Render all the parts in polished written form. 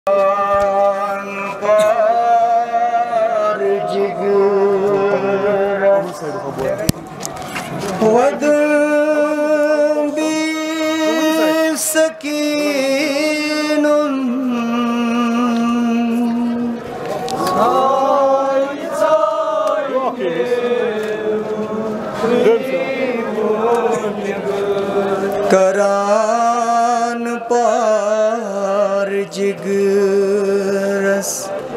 करान पार जिगरस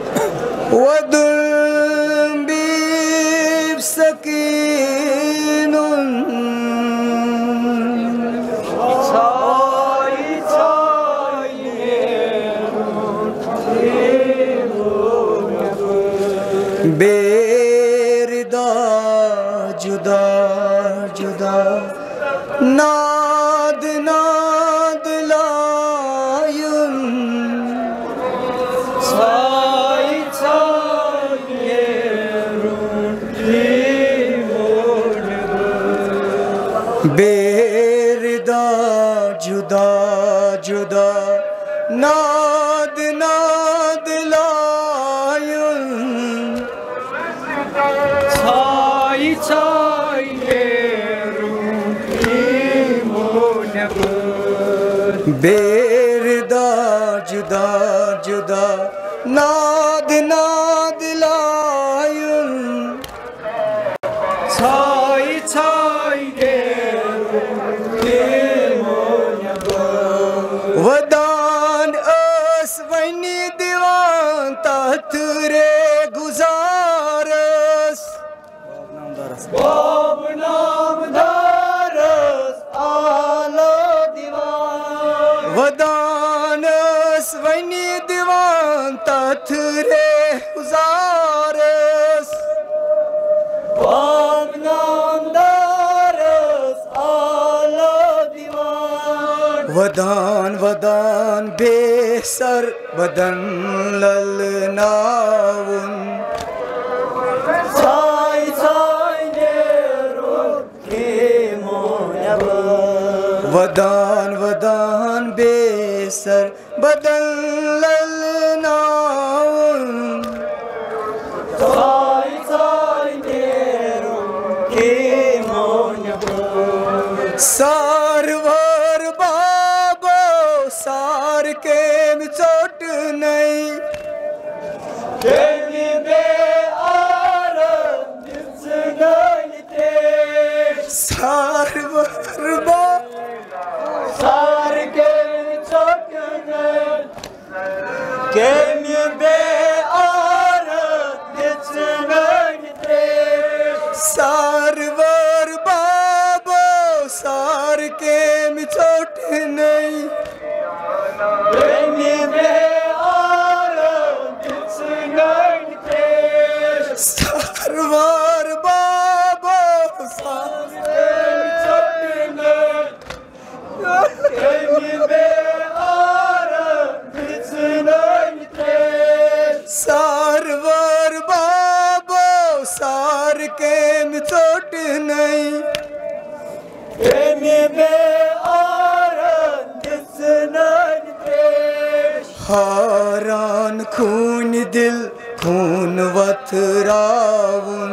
वदुल बीब सकीनुन बेरदा जुदा जुदा नाद नाद लायुन छाई छाई बेरदा जुदा जुदा नाद नाद लायुन छाई छाई बेरदा जुदा जुदा नाद नाद लायुन छाई छाई वदान अस वनी दीवान तथरे गुजारस बाब नाम दारस आला दीवान वदानस वनी दीवान तथरे गुजारस बाब नाम दारस आला दीवान वदान वदान बेसर बदन ललनाउन वदान वदान बेसर बदन ललनाउन सारवर बाबो सार के चोट नहीं सारवर बाबो सार के चोट नहीं बे सारवर बाबो सार के चोट नहीं सारवर बाबो सार सारवर बाबो सार के चोट नहीं हारान खून दिल खून वथराउन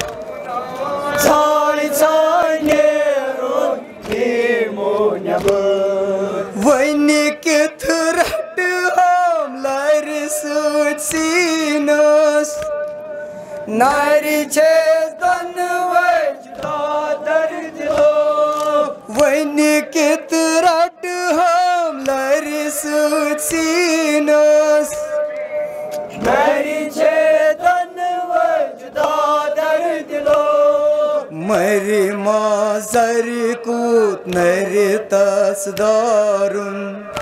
वनी किथ रट हम लर सीनस नारी छे तन दर्द लो वनी किथ रट हम लर सीनस नारी छे तन दर्द लो मरी माजर कूत नरी तसदारुन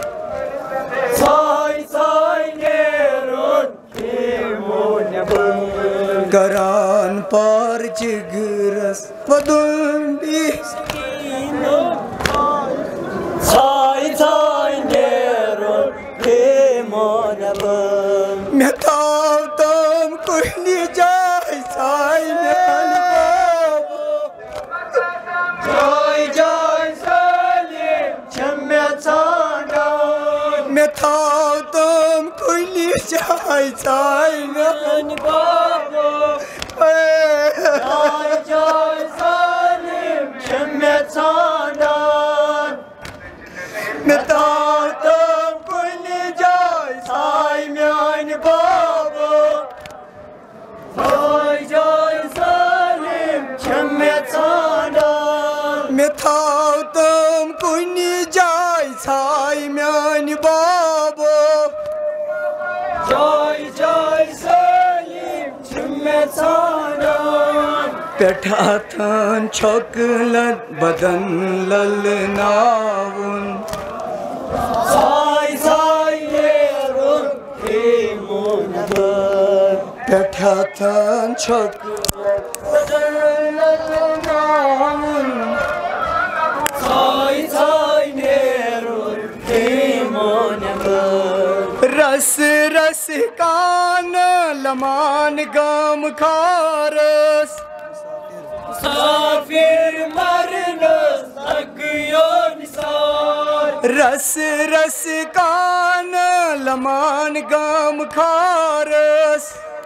करान पार जिगरस वदुल बीब मैं ताव तम कुहनी जाय साई मैं थाव तम कुहनी जाय जाय मान बाबो जाय जाय सालिम छमे चांदान मैं तातम कुन जाय जाय मान बाबो जाय जाय सालिम छमे चांदान मैं तातम कुन जाय जाय मान बाबो जाय जाय सालिम छमे चांदान पेठाथन चॉकलेट बदन ललनावन साय साय नेरुन हिमुन बर पेठाथन चॉकलेट बदन ललनावन साय साय नेरुन हिमुन बर रस रस कान लमान गम खारस मुसाफिर मरनस अगियो निसार रस रस कान लमान गम खारस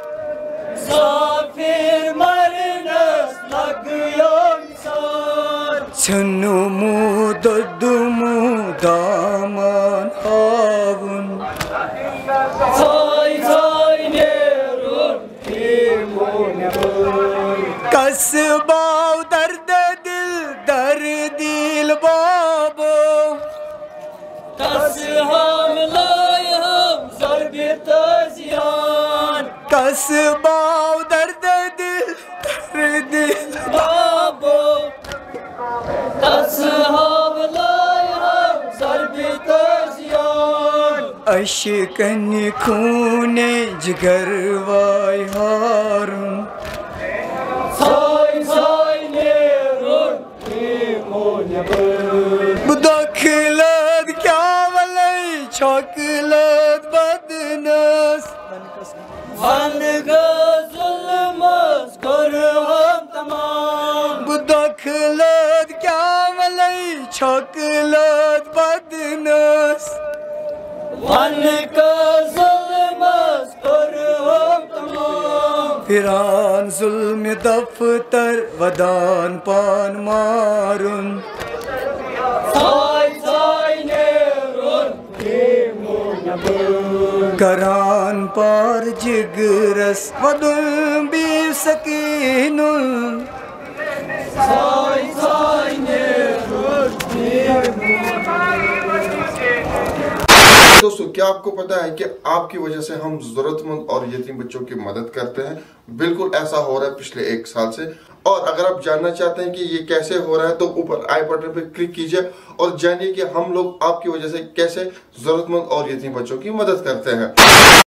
मुसाफिर मरनस अगियो निसार छनु मुददुमु दामन हावन साय साय नेरुन हिमुन बर कसबाव दर्द दिल बाबो कस हम लाय हम ज़रबे तज़ियान कसबाव दर्द दिल बाबो कस हम लाय हम ज़रबे तज़ियान अशकन खूने जिगर वाय हारून साय साय नेरुन हिमुन बर बुदखलत क्या वलय चॉकलेट बदनस वन ज़ुल्मस कर हम तमाम बुदखलत क्या वलय चॉकलेट बदनस वन ज़ुल्मस कर हम तमाम फिरान जुल्म दफ्तर वदान पान मारुन साय साय नेरुन हिमुन बर करान पार जिगरस वदुल बी सकीनुल साय साय नेरुन हिमुन दोस्तों, क्या आपको पता है कि आपकी वजह से हम जरूरतमंद और यतीम बच्चों की मदद करते हैं? बिल्कुल ऐसा हो रहा है पिछले 1 साल से। और अगर आप जानना चाहते हैं कि ये कैसे हो रहा है तो ऊपर आई बटन पर क्लिक कीजिए और जानिए कि हम लोग आपकी वजह से कैसे जरूरतमंद और यतीम बच्चों की मदद करते हैं।